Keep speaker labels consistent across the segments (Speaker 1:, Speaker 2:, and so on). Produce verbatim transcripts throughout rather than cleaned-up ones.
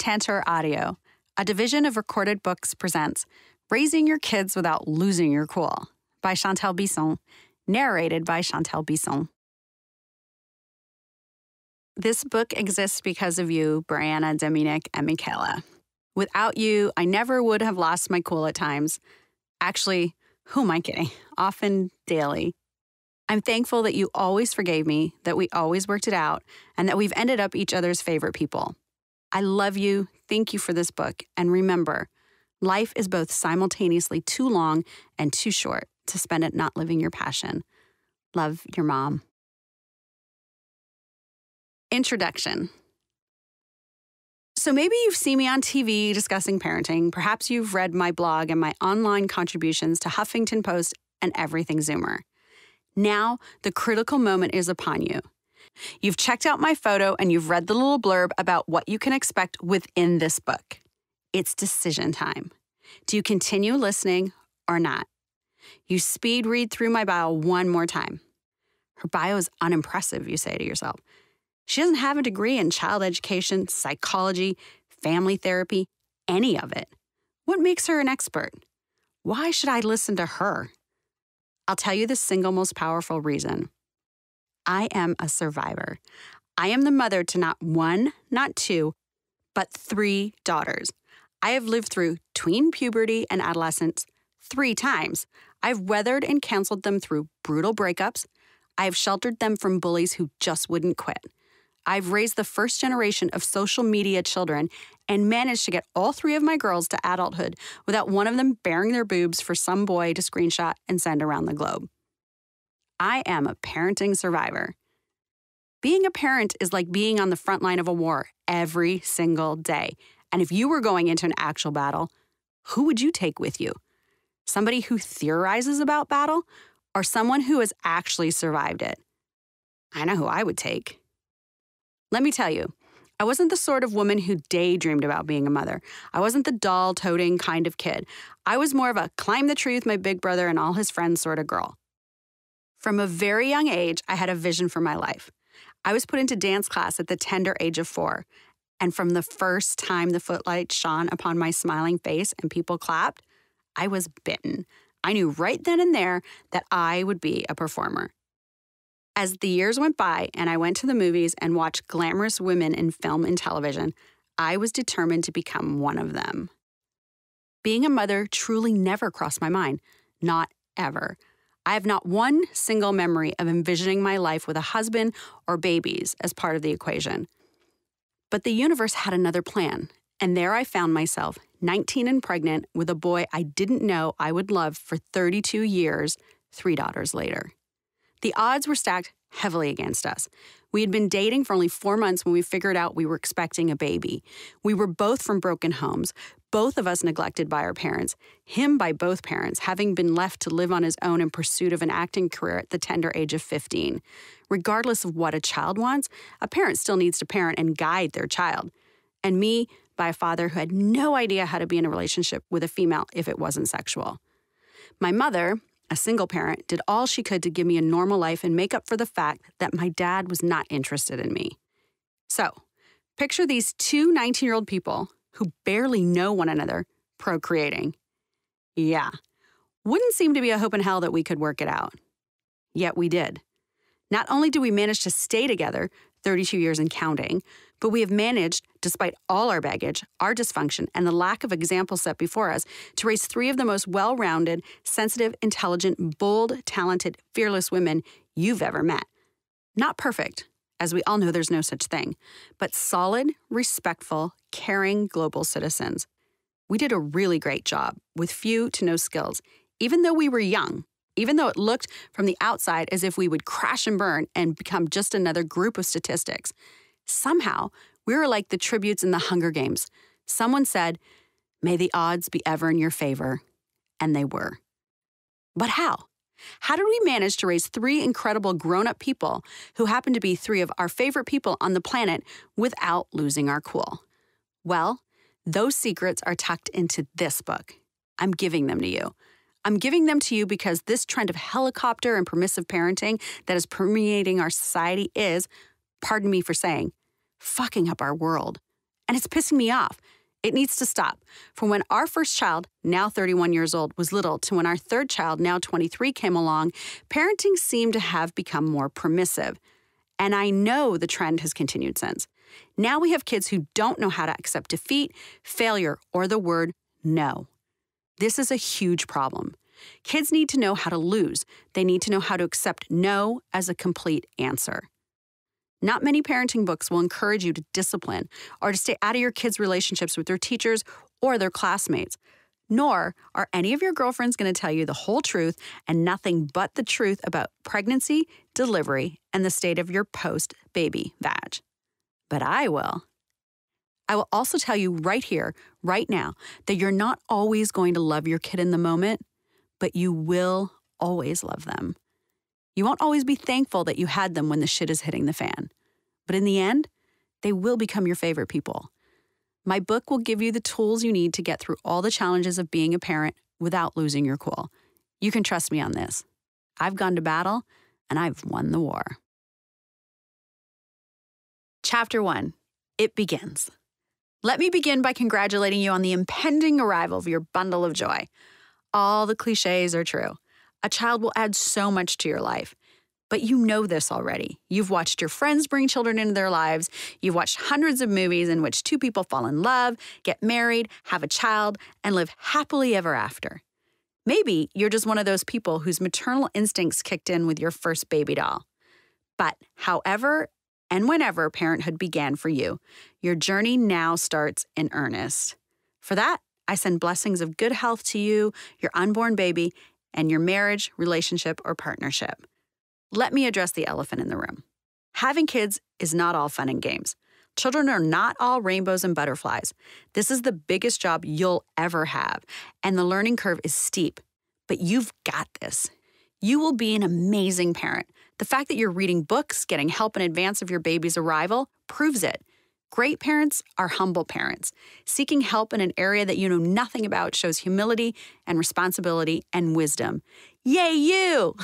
Speaker 1: Tantor Audio, a division of Recorded Books, presents Raising Your Kids Without Losing Your Cool by Shantelle Bisson, narrated by Shantelle Bisson. This book exists because of you, Brianna, Dominic, and Michaela. Without you, I never would have lost my cool at times. Actually, who am I kidding? Often daily. I'm thankful that you always forgave me, that we always worked it out, and that we've ended up each other's favorite people. I love you, thank you for this book, and remember, life is both simultaneously too long and too short to spend it not living your passion. Love, your mom. Introduction. So maybe you've seen me on T V discussing parenting. Perhaps you've read my blog and my online contributions to Huffington Post and Everything Zoomer. Now, the critical moment is upon you. You've checked out my photo and you've read the little blurb about what you can expect within this book. It's decision time. Do you continue listening or not? You speed read through my bio one more time. Her bio is unimpressive, you say to yourself. She doesn't have a degree in child education, psychology, family therapy, any of it. What makes her an expert? Why should I listen to her? I'll tell you the single most powerful reason. I am a survivor. I am the mother to not one, not two, but three daughters. I have lived through tween puberty and adolescence three times. I've weathered and counseled them through brutal breakups. I have sheltered them from bullies who just wouldn't quit. I've raised the first generation of social media children and managed to get all three of my girls to adulthood without one of them baring their boobs for some boy to screenshot and send around the globe. I am a parenting survivor. Being a parent is like being on the front line of a war every single day. And if you were going into an actual battle, who would you take with you? Somebody who theorizes about battle or someone who has actually survived it? I know who I would take. Let me tell you, I wasn't the sort of woman who daydreamed about being a mother. I wasn't the doll-toting kind of kid. I was more of a climb the tree with my big brother and all his friends sort of girl. From a very young age, I had a vision for my life. I was put into dance class at the tender age of four, and from the first time the footlights shone upon my smiling face and people clapped, I was bitten. I knew right then and there that I would be a performer. As the years went by and I went to the movies and watched glamorous women in film and television, I was determined to become one of them. Being a mother truly never crossed my mind. Not ever. I have not one single memory of envisioning my life with a husband or babies as part of the equation. But the universe had another plan, and there I found myself, nineteen and pregnant, with a boy I didn't know I would love for thirty-two years, three daughters later. The odds were stacked heavily against us. We had been dating for only four months when we figured out we were expecting a baby. We were both from broken homes, both of us neglected by our parents, him by both parents, having been left to live on his own in pursuit of an acting career at the tender age of fifteen. Regardless of what a child wants, a parent still needs to parent and guide their child. And me by a father who had no idea how to be in a relationship with a female if it wasn't sexual. My mother, a single parent, did all she could to give me a normal life and make up for the fact that my dad was not interested in me. So, picture these two nineteen-year-old people who barely know one another procreating. Yeah, wouldn't seem to be a hope in hell that we could work it out. Yet we did. Not only did we manage to stay together, thirty-two years and counting, but we have managed, despite all our baggage, our dysfunction, and the lack of example set before us, to raise three of the most well-rounded, sensitive, intelligent, bold, talented, fearless women you've ever met. Not perfect, as we all know there's no such thing, but solid, respectful, caring global citizens. We did a really great job, with few to no skills, even though we were young, even though it looked from the outside as if we would crash and burn and become just another group of statistics. Somehow, we were like the tributes in the Hunger Games. Someone said, "May the odds be ever in your favor," and they were. But how? How did we manage to raise three incredible grown-up people who happen to be three of our favorite people on the planet without losing our cool? Well, those secrets are tucked into this book. I'm giving them to you. I'm giving them to you because this trend of helicopter and permissive parenting that is permeating our society is, pardon me for saying, fucking up our world. And it's pissing me off. It needs to stop. From when our first child, now thirty-one years old, was little to when our third child, now twenty-three, came along, parenting seemed to have become more permissive. And I know the trend has continued since. Now we have kids who don't know how to accept defeat, failure, or the word no. This is a huge problem. Kids need to know how to lose. They need to know how to accept no as a complete answer. Not many parenting books will encourage you to discipline or to stay out of your kids' relationships with their teachers or their classmates. Nor are any of your girlfriends going to tell you the whole truth and nothing but the truth about pregnancy, delivery, and the state of your post-baby vag. But I will. I will also tell you right here, right now, that you're not always going to love your kid in the moment, but you will always love them. You won't always be thankful that you had them when the shit is hitting the fan. But in the end, they will become your favorite people. My book will give you the tools you need to get through all the challenges of being a parent without losing your cool. You can trust me on this. I've gone to battle, and I've won the war. Chapter one, it begins. Let me begin by congratulating you on the impending arrival of your bundle of joy. All the cliches are true. A child will add so much to your life. But you know this already. You've watched your friends bring children into their lives. You've watched hundreds of movies in which two people fall in love, get married, have a child, and live happily ever after. Maybe you're just one of those people whose maternal instincts kicked in with your first baby doll. But however and whenever parenthood began for you, your journey now starts in earnest. For that, I send blessings of good health to you, your unborn baby, and your marriage, relationship, or partnership. Let me address the elephant in the room. Having kids is not all fun and games. Children are not all rainbows and butterflies. This is the biggest job you'll ever have, and the learning curve is steep. But you've got this. You will be an amazing parent. The fact that you're reading books, getting help in advance of your baby's arrival, proves it. Great parents are humble parents. Seeking help in an area that you know nothing about shows humility and responsibility and wisdom. Yay, you!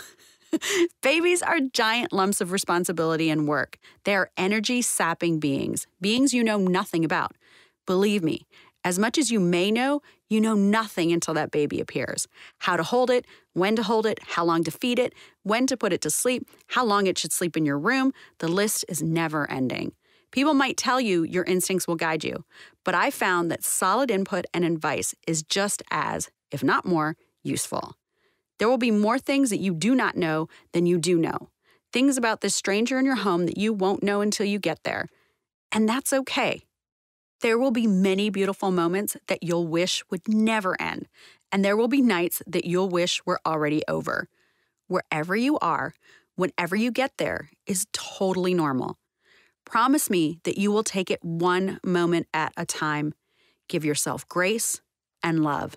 Speaker 1: Babies are giant lumps of responsibility and work. They are energy-sapping beings, beings you know nothing about. Believe me, as much as you may know, you know nothing until that baby appears. How to hold it, when to hold it, how long to feed it, when to put it to sleep, how long it should sleep in your room. The list is never ending. People might tell you your instincts will guide you, but I found that solid input and advice is just as, if not more, useful. There will be more things that you do not know than you do know. Things about this stranger in your home that you won't know until you get there. And that's okay. There will be many beautiful moments that you'll wish would never end, and there will be nights that you'll wish were already over. Wherever you are, whenever you get there, is totally normal. Promise me that you will take it one moment at a time. Give yourself grace and love.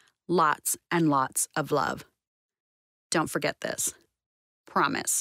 Speaker 1: Lots and lots of love. Don't forget this. Promise.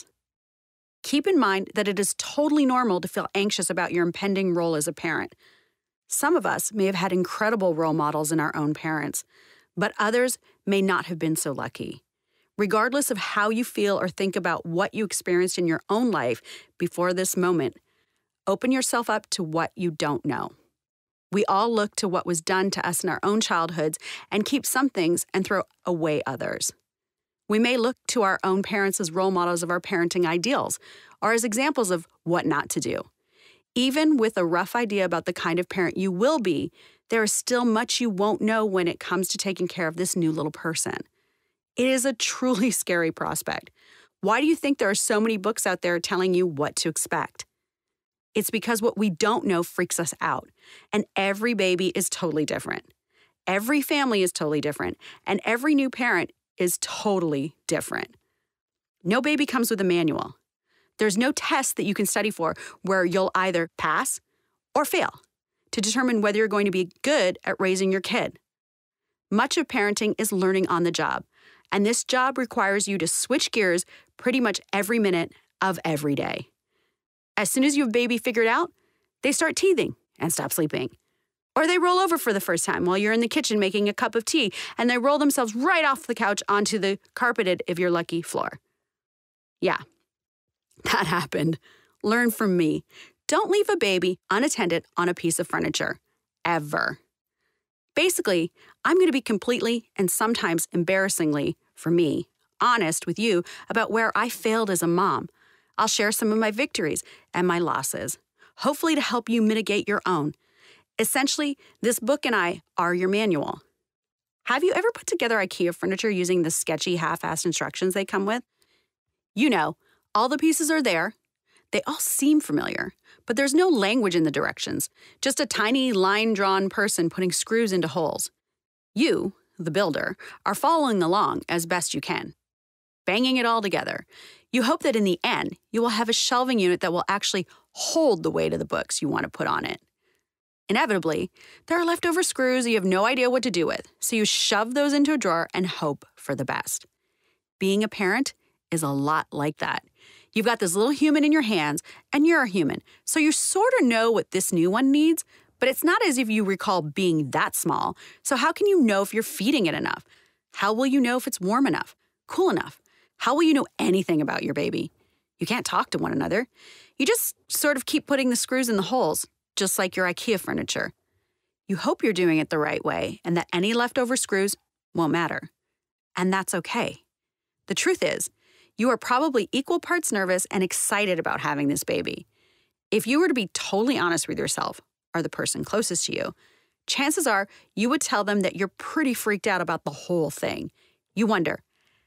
Speaker 1: Keep in mind that it is totally normal to feel anxious about your impending role as a parent. Some of us may have had incredible role models in our own parents, but others may not have been so lucky. Regardless of how you feel or think about what you experienced in your own life before this moment, open yourself up to what you don't know. We all look to what was done to us in our own childhoods and keep some things and throw away others. We may look to our own parents as role models of our parenting ideals or as examples of what not to do. Even with a rough idea about the kind of parent you will be, there is still much you won't know when it comes to taking care of this new little person. It is a truly scary prospect. Why do you think there are so many books out there telling you what to expect? It's because what we don't know freaks us out, and every baby is totally different. Every family is totally different, and every new parent is totally different. No baby comes with a manual. There's no test that you can study for where you'll either pass or fail to determine whether you're going to be good at raising your kid. Much of parenting is learning on the job, and this job requires you to switch gears pretty much every minute of every day. As soon as you have a baby figured out, they start teething and stop sleeping. Or they roll over for the first time while you're in the kitchen making a cup of tea, and they roll themselves right off the couch onto the carpeted, if you're lucky, floor. Yeah, that happened. Learn from me. Don't leave a baby unattended on a piece of furniture. Ever. Basically, I'm going to be completely and sometimes embarrassingly, for me, honest with you about where I failed as a mom. I'll share some of my victories and my losses, hopefully to help you mitigate your own. Essentially, this book and I are your manual. Have you ever put together IKEA furniture using the sketchy half-assed instructions they come with? You know, all the pieces are there. They all seem familiar, but there's no language in the directions, just a tiny line-drawn person putting screws into holes. You, the builder, are following along as best you can, banging it all together. You hope that in the end, you will have a shelving unit that will actually hold the weight of the books you want to put on it. Inevitably, there are leftover screws you have no idea what to do with, so you shove those into a drawer and hope for the best. Being a parent is a lot like that. You've got this little human in your hands, and you're a human, so you sort of know what this new one needs, but it's not as if you recall being that small, so how can you know if you're feeding it enough? How will you know if it's warm enough, cool enough? How will you know anything about your baby? You can't talk to one another. You just sort of keep putting the screws in the holes, just like your IKEA furniture. You hope you're doing it the right way and that any leftover screws won't matter. And that's okay. The truth is, you are probably equal parts nervous and excited about having this baby. If you were to be totally honest with yourself, or the person closest to you, chances are you would tell them that you're pretty freaked out about the whole thing. You wonder,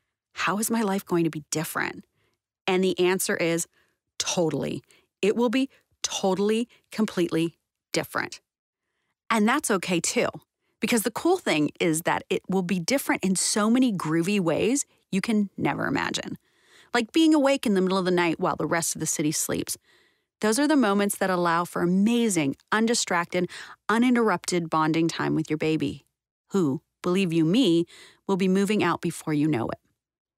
Speaker 1: how is my life going to be different? And the answer is totally. It will be totally, completely different. And that's okay too, because the cool thing is that it will be different in so many groovy ways you can never imagine. Like being awake in the middle of the night while the rest of the city sleeps. Those are the moments that allow for amazing, undistracted, uninterrupted bonding time with your baby, who, believe you me, will be moving out before you know it.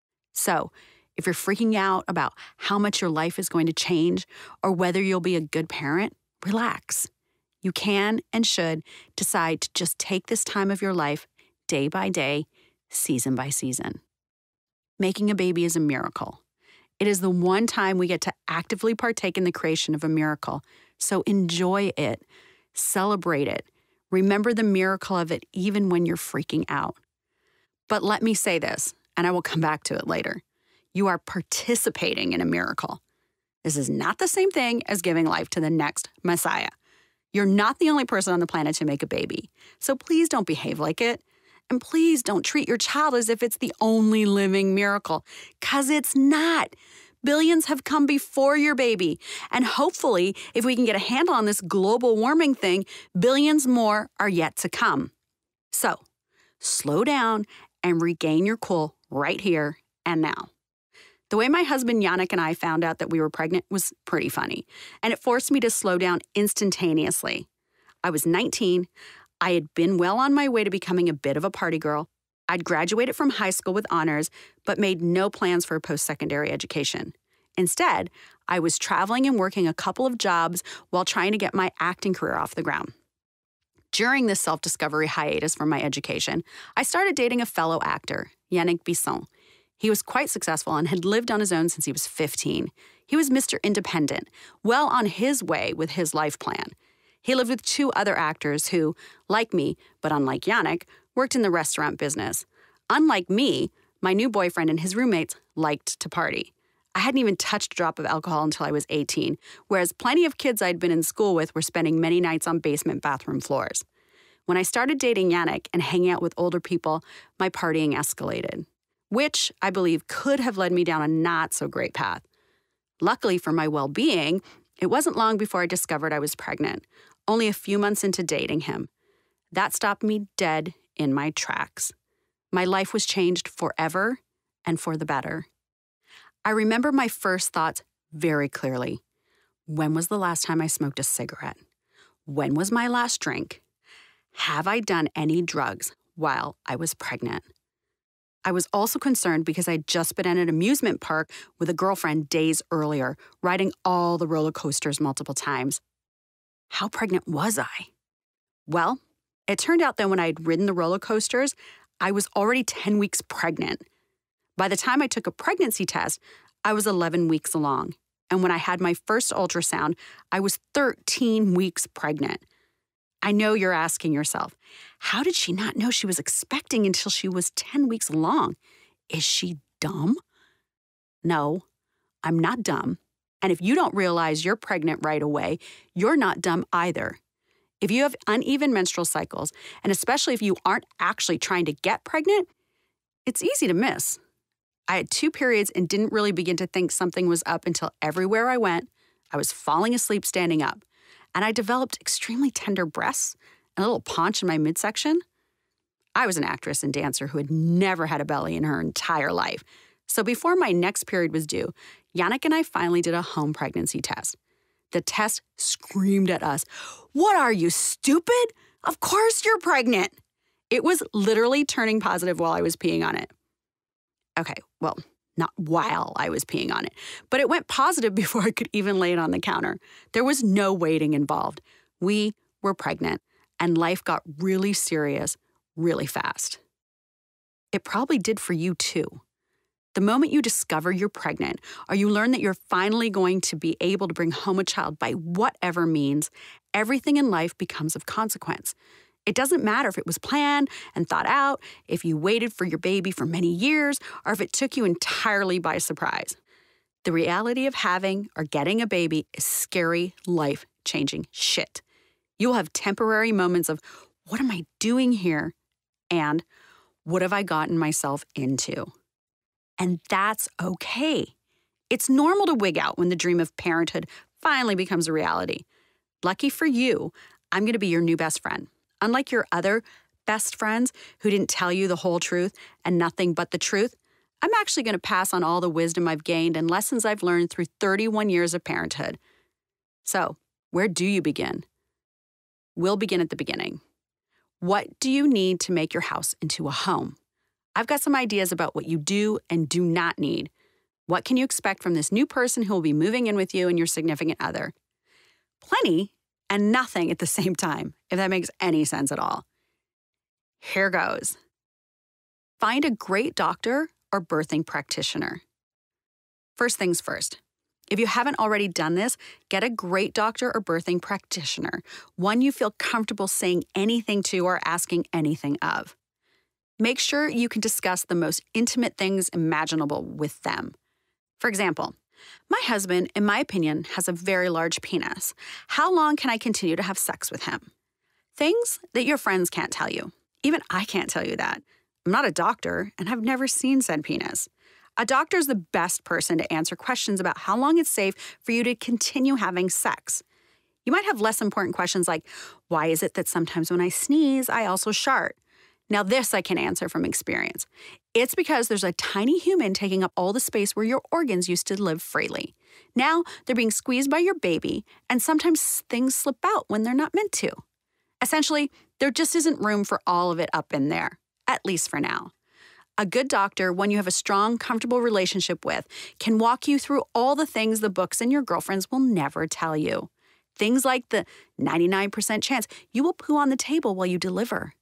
Speaker 1: So, if you're freaking out about how much your life is going to change or whether you'll be a good parent, relax. You can and should decide to just take this time of your life day by day, season by season. Making a baby is a miracle. It is the one time we get to actively partake in the creation of a miracle. So enjoy it. Celebrate it. Remember the miracle of it even when you're freaking out. But let me say this, and I will come back to it later. You are participating in a miracle. This is not the same thing as giving life to the next Messiah. You're not the only person on the planet to make a baby, so please don't behave like it. And please don't treat your child as if it's the only living miracle, because it's not. Billions have come before your baby, and hopefully, if we can get a handle on this global warming thing, billions more are yet to come. So, slow down and regain your cool right here and now. The way my husband Yannick and I found out that we were pregnant was pretty funny, and it forced me to slow down instantaneously. I was nineteen. I had been well on my way to becoming a bit of a party girl. I'd graduated from high school with honors, but made no plans for a post-secondary education. Instead, I was traveling and working a couple of jobs while trying to get my acting career off the ground. During this self-discovery hiatus from my education, I started dating a fellow actor, Shantelle Bisson. He was quite successful and had lived on his own since he was fifteen. He was Mister Independent, well on his way with his life plan. He lived with two other actors who, like me, but unlike Yannick, worked in the restaurant business. Unlike me, my new boyfriend and his roommates liked to party. I hadn't even touched a drop of alcohol until I was eighteen, whereas plenty of kids I'd been in school with were spending many nights on basement bathroom floors. When I started dating Yannick and hanging out with older people, my partying escalated, which I believe could have led me down a not-so-great path. Luckily for my well-being, it wasn't long before I discovered I was pregnant, only a few months into dating him. That stopped me dead in my tracks. My life was changed forever and for the better. I remember my first thoughts very clearly. When was the last time I smoked a cigarette? When was my last drink? Have I done any drugs while I was pregnant? I was also concerned because I'd just been at an amusement park with a girlfriend days earlier, riding all the roller coasters multiple times. How pregnant was I? Well, it turned out that when I'd ridden the roller coasters, I was already ten weeks pregnant. By the time I took a pregnancy test, I was eleven weeks along, And when I had my first ultrasound, I was thirteen weeks pregnant. I know you're asking yourself, how did she not know she was expecting until she was ten weeks along? Is she dumb? No, I'm not dumb. And if you don't realize you're pregnant right away, you're not dumb either. If you have uneven menstrual cycles, and especially if you aren't actually trying to get pregnant, it's easy to miss. I had two periods and didn't really begin to think something was up until everywhere I went, I was falling asleep standing up. And I developed extremely tender breasts and a little paunch in my midsection. I was an actress and dancer who had never had a belly in her entire life. So before my next period was due, Yannick and I finally did a home pregnancy test. The test screamed at us, "What are you, stupid? Of course you're pregnant." It was literally turning positive while I was peeing on it. Okay, well, not while I was peeing on it, but it went positive before I could even lay it on the counter. There was no waiting involved. We were pregnant, and life got really serious really fast. It probably did for you too. The moment you discover you're pregnant, or you learn that you're finally going to be able to bring home a child by whatever means, everything in life becomes of consequence. It doesn't matter if it was planned and thought out, if you waited for your baby for many years, or if it took you entirely by surprise. The reality of having or getting a baby is scary, life-changing shit. You'll have temporary moments of, what am I doing here? And what have I gotten myself into? And that's okay. It's normal to wig out when the dream of parenthood finally becomes a reality. Lucky for you, I'm going to be your new best friend. Unlike your other best friends who didn't tell you the whole truth and nothing but the truth, I'm actually going to pass on all the wisdom I've gained and lessons I've learned through thirty-one years of parenthood. So, where do you begin? We'll begin at the beginning. What do you need to make your house into a home? I've got some ideas about what you do and do not need. What can you expect from this new person who will be moving in with you and your significant other? Plenty and nothing at the same time, if that makes any sense at all. Here goes. Find a great doctor or birthing practitioner. First things first. If you haven't already done this, get a great doctor or birthing practitioner, one you feel comfortable saying anything to or asking anything of. Make sure you can discuss the most intimate things imaginable with them. For example, my husband, in my opinion, has a very large penis. How long can I continue to have sex with him? Things that your friends can't tell you. Even I can't tell you that. I'm not a doctor, and I've never seen said penis. A doctor is the best person to answer questions about how long it's safe for you to continue having sex. You might have less important questions like, why is it that sometimes when I sneeze, I also shart? Now this I can answer from experience. It's because there's a tiny human taking up all the space where your organs used to live freely. Now they're being squeezed by your baby, and sometimes things slip out when they're not meant to. Essentially, there just isn't room for all of it up in there, at least for now. A good doctor, one you have a strong, comfortable relationship with, can walk you through all the things the books and your girlfriends will never tell you. Things like the ninety-nine percent chance you will poo on the table while you deliver.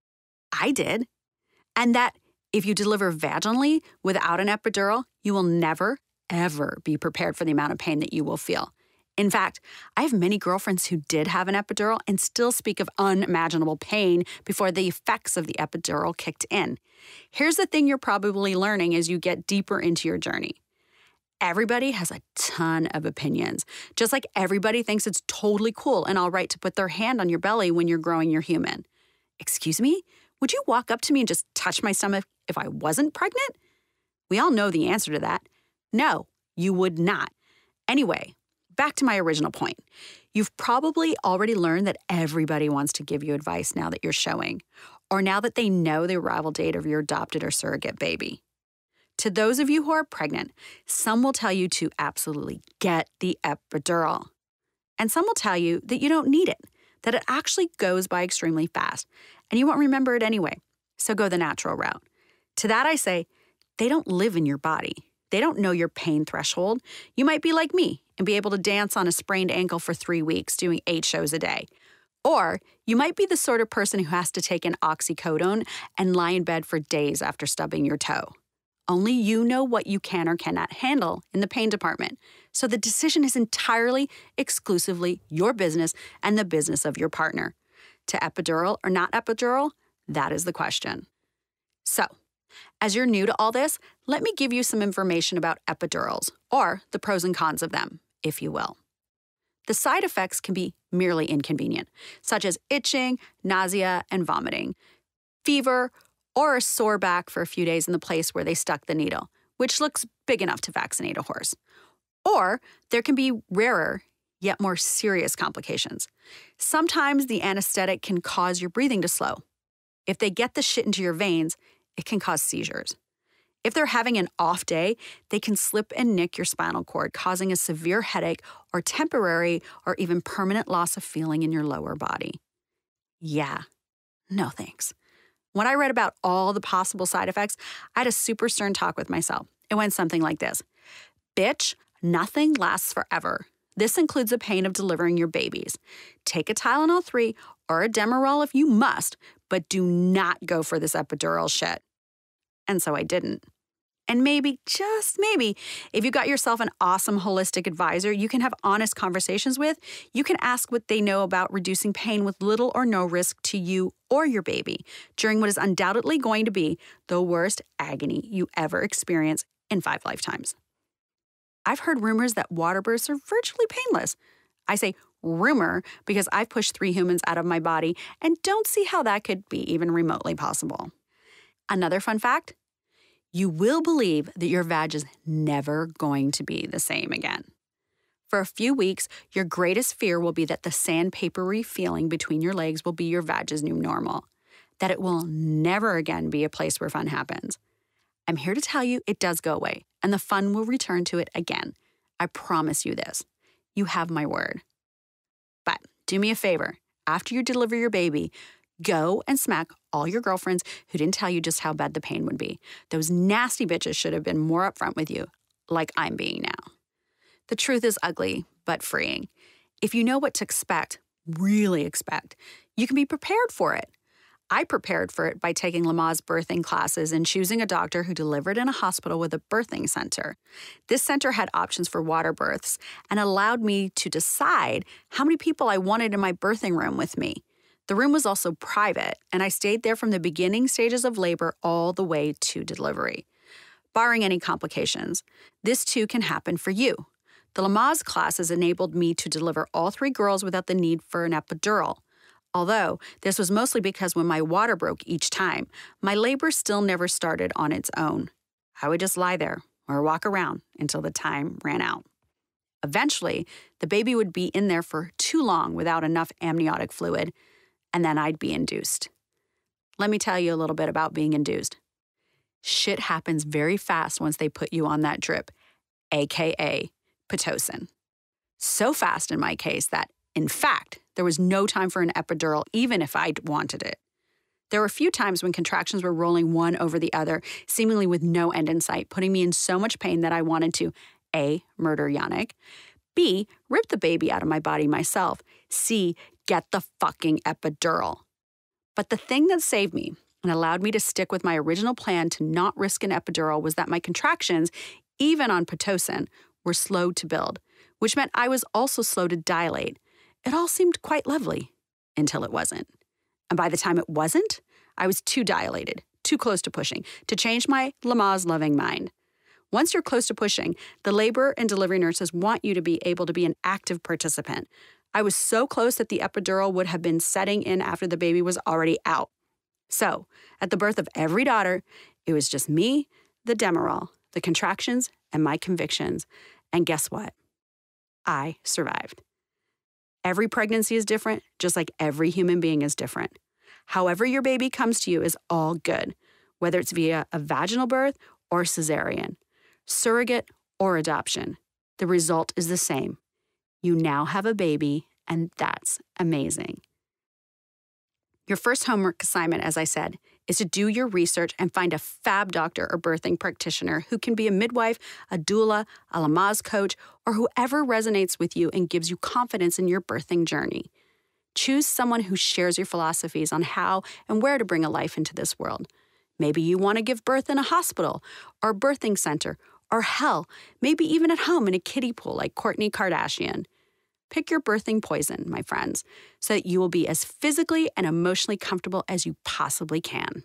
Speaker 1: I did. And that if you deliver vaginally without an epidural, you will never, ever be prepared for the amount of pain that you will feel. In fact, I have many girlfriends who did have an epidural and still speak of unimaginable pain before the effects of the epidural kicked in. Here's the thing you're probably learning as you get deeper into your journey. Everybody has a ton of opinions, just like everybody thinks it's totally cool and all right to put their hand on your belly when you're growing your human. Excuse me? Would you walk up to me and just touch my stomach if I wasn't pregnant? We all know the answer to that. No, you would not. Anyway, back to my original point. You've probably already learned that everybody wants to give you advice now that you're showing, or now that they know the arrival date of your adopted or surrogate baby. To those of you who are pregnant, some will tell you to absolutely get the epidural. And some will tell you that you don't need it, that it actually goes by extremely fast, and you won't remember it anyway, so go the natural route. To that I say, they don't live in your body. They don't know your pain threshold. You might be like me and be able to dance on a sprained ankle for three weeks doing eight shows a day. Or you might be the sort of person who has to take an oxycodone and lie in bed for days after stubbing your toe. Only you know what you can or cannot handle in the pain department. So the decision is entirely, exclusively your business and the business of your partner. To epidural or not epidural, that is the question. So, as you're new to all this, let me give you some information about epidurals, or the pros and cons of them, if you will. The side effects can be merely inconvenient, such as itching, nausea, and vomiting, fever, or a sore back for a few days in the place where they stuck the needle, which looks big enough to vaccinate a horse. Or there can be rarer, yet more serious complications. Sometimes the anesthetic can cause your breathing to slow. If they get the shit into your veins, it can cause seizures. If they're having an off day, they can slip and nick your spinal cord, causing a severe headache or temporary or even permanent loss of feeling in your lower body. Yeah, no thanks. When I read about all the possible side effects, I had a super stern talk with myself. It went something like this. Bitch, nothing lasts forever. This includes the pain of delivering your babies. Take a Tylenol three or a Demerol if you must, but do not go for this epidural shit. And so I didn't. And maybe, just maybe, if you got yourself an awesome holistic advisor you can have honest conversations with, you can ask what they know about reducing pain with little or no risk to you or your baby during what is undoubtedly going to be the worst agony you ever experience in five lifetimes. I've heard rumors that water births are virtually painless. I say rumor because I've pushed three humans out of my body and don't see how that could be even remotely possible. Another fun fact, you will believe that your vag is never going to be the same again. For a few weeks, your greatest fear will be that the sandpapery feeling between your legs will be your vag's new normal, that it will never again be a place where fun happens. I'm here to tell you it does go away, and the fun will return to it again. I promise you this. You have my word. But do me a favor. After you deliver your baby, go and smack all your girlfriends who didn't tell you just how bad the pain would be. Those nasty bitches should have been more upfront with you, like I'm being now. The truth is ugly, but freeing. If you know what to expect, really expect, you can be prepared for it. I prepared for it by taking Lamaze birthing classes and choosing a doctor who delivered in a hospital with a birthing center. This center had options for water births and allowed me to decide how many people I wanted in my birthing room with me. The room was also private, and I stayed there from the beginning stages of labor all the way to delivery. Barring any complications, this too can happen for you. The Lamaze classes enabled me to deliver all three girls without the need for an epidural. Although, this was mostly because when my water broke each time, my labor still never started on its own. I would just lie there or walk around until the time ran out. Eventually, the baby would be in there for too long without enough amniotic fluid, and then I'd be induced. Let me tell you a little bit about being induced. Shit happens very fast once they put you on that drip, aka Pitocin. So fast in my case that, in fact, there was no time for an epidural even if I'd wanted it. There were a few times when contractions were rolling one over the other, seemingly with no end in sight, putting me in so much pain that I wanted to A. Murder Yannick, B. Rip the baby out of my body myself, C. Get the fucking epidural. But the thing that saved me and allowed me to stick with my original plan to not risk an epidural was that my contractions, even on Pitocin, were slow to build, which meant I was also slow to dilate. It all seemed quite lovely until it wasn't. And by the time it wasn't, I was too dilated, too close to pushing, to change my Lamaze-loving mind. Once you're close to pushing, the labor and delivery nurses want you to be able to be an active participant. I was so close that the epidural would have been setting in after the baby was already out. So, at the birth of every daughter, it was just me, the Demerol, the contractions, and my convictions. And guess what? I survived. Every pregnancy is different, just like every human being is different. However your baby comes to you is all good, whether it's via a vaginal birth or cesarean, surrogate or adoption. The result is the same. You now have a baby, and that's amazing. Your first homework assignment, as I said, is to do your research and find a fab doctor or birthing practitioner who can be a midwife, a doula, a Lamaze coach, or whoever resonates with you and gives you confidence in your birthing journey. Choose someone who shares your philosophies on how and where to bring a life into this world. Maybe you want to give birth in a hospital or birthing center, or hell, maybe even at home in a kiddie pool like Kourtney Kardashian. Pick your birthing poison, my friends, so that you will be as physically and emotionally comfortable as you possibly can.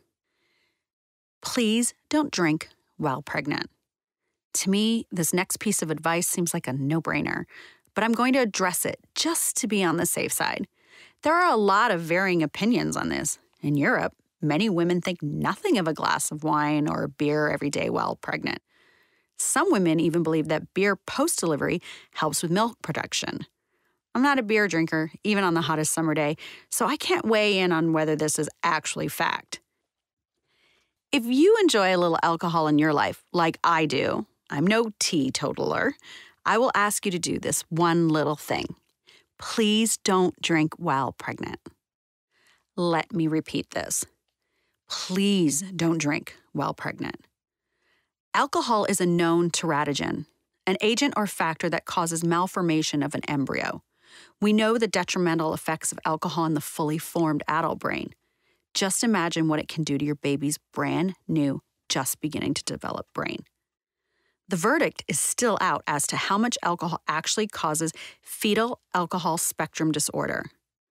Speaker 1: Please don't drink while pregnant. To me, this next piece of advice seems like a no-brainer, but I'm going to address it just to be on the safe side. There are a lot of varying opinions on this. In Europe, many women think nothing of a glass of wine or beer every day while pregnant. Some women even believe that beer post-delivery helps with milk production. I'm not a beer drinker, even on the hottest summer day, so I can't weigh in on whether this is actually fact. If you enjoy a little alcohol in your life, like I do, I'm no teetotaler, I will ask you to do this one little thing. Please don't drink while pregnant. Let me repeat this. Please don't drink while pregnant. Alcohol is a known teratogen, an agent or factor that causes malformation of an embryo. We know the detrimental effects of alcohol in the fully formed adult brain. Just imagine what it can do to your baby's brand new, just beginning to develop brain. The verdict is still out as to how much alcohol actually causes fetal alcohol spectrum disorder,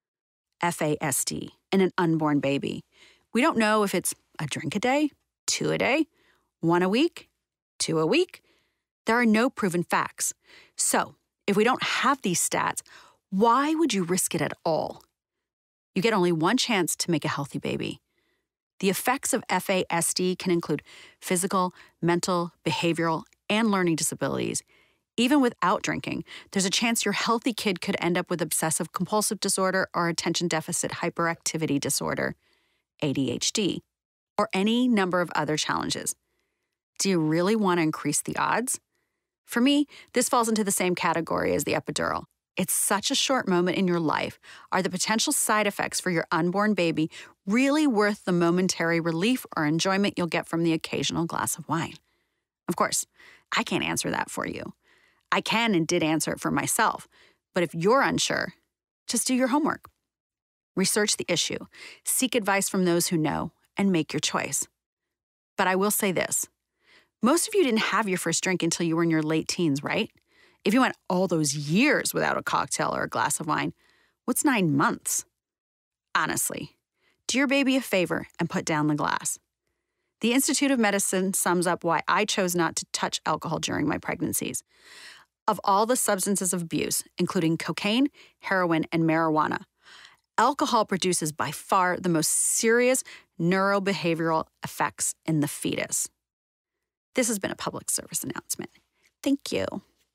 Speaker 1: F A S D, in an unborn baby. We don't know if it's a drink a day, two a day, one a week, two a week. There are no proven facts. So, if we don't have these stats, why would you risk it at all? You get only one chance to make a healthy baby. The effects of F A S D can include physical, mental, behavioral, and learning disabilities. Even without drinking, there's a chance your healthy kid could end up with obsessive compulsive disorder or attention deficit hyperactivity disorder, A D H D, or any number of other challenges. Do you really want to increase the odds? For me, this falls into the same category as the epidural. It's such a short moment in your life. Are the potential side effects for your unborn baby really worth the momentary relief or enjoyment you'll get from the occasional glass of wine? Of course, I can't answer that for you. I can and did answer it for myself, but if you're unsure, just do your homework. Research the issue, seek advice from those who know, and make your choice. But I will say this. Most of you didn't have your first drink until you were in your late teens, right? If you went all those years without a cocktail or a glass of wine, what's nine months? Honestly, do your baby a favor and put down the glass. The Institute of Medicine sums up why I chose not to touch alcohol during my pregnancies. Of all the substances of abuse, including cocaine, heroin, and marijuana, alcohol produces by far the most serious neurobehavioral effects in the fetus. This has been a public service announcement. Thank you.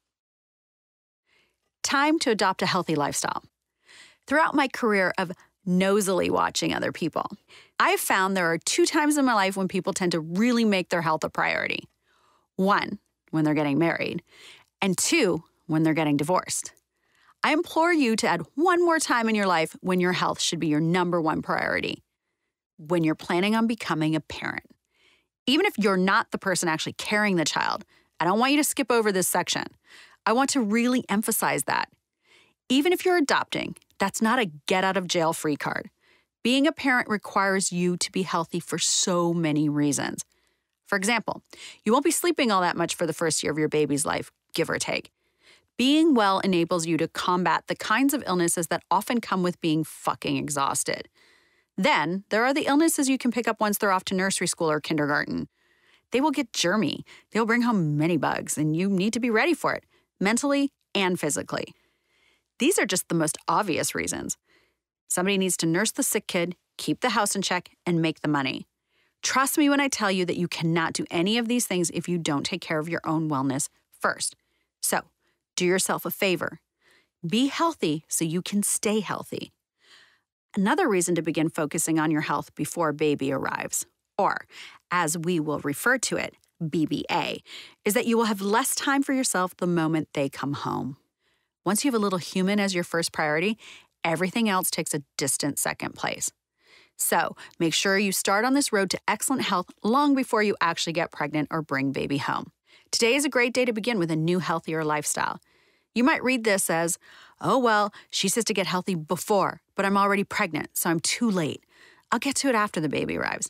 Speaker 1: Time to adopt a healthy lifestyle. Throughout my career of nosily watching other people, I've found there are two times in my life when people tend to really make their health a priority. One, when they're getting married, and two, when they're getting divorced. I implore you to add one more time in your life when your health should be your number one priority. When you're planning on becoming a parent. Even if you're not the person actually carrying the child, I don't want you to skip over this section. I want to really emphasize that. Even if you're adopting, that's not a get-out-of-jail-free card. Being a parent requires you to be healthy for so many reasons. For example, you won't be sleeping all that much for the first year of your baby's life, give or take. Being well enables you to combat the kinds of illnesses that often come with being fucking exhausted. Then, there are the illnesses you can pick up once they're off to nursery school or kindergarten. They will get germy, they'll bring home many bugs, and you need to be ready for it, mentally and physically. These are just the most obvious reasons. Somebody needs to nurse the sick kid, keep the house in check, and make the money. Trust me when I tell you that you cannot do any of these things if you don't take care of your own wellness first. So, do yourself a favor. Be healthy so you can stay healthy. Another reason to begin focusing on your health before baby arrives, or, as we will refer to it, B B A, is that you will have less time for yourself the moment they come home. Once you have a little human as your first priority, everything else takes a distant second place. So, make sure you start on this road to excellent health long before you actually get pregnant or bring baby home. Today is a great day to begin with a new, healthier lifestyle. You might read this as, oh, well, she says to get healthy before, but I'm already pregnant, so I'm too late. I'll get to it after the baby arrives.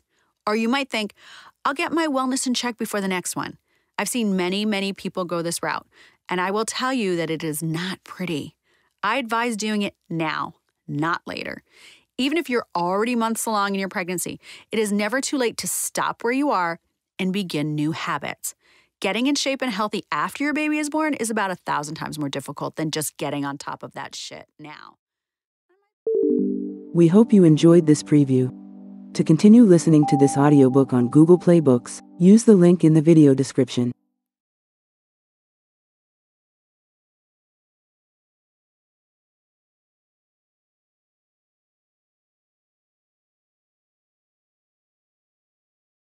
Speaker 1: Or you might think, I'll get my wellness in check before the next one. I've seen many, many people go this route, and I will tell you that it is not pretty. I advise doing it now, not later. Even if you're already months along in your pregnancy, it is never too late to stop where you are and begin new habits. Getting in shape and healthy after your baby is born is about a thousand times more difficult than just getting on top of that shit now.
Speaker 2: We hope you enjoyed this preview. To continue listening to this audiobook on Google Play Books, use the link in the video description.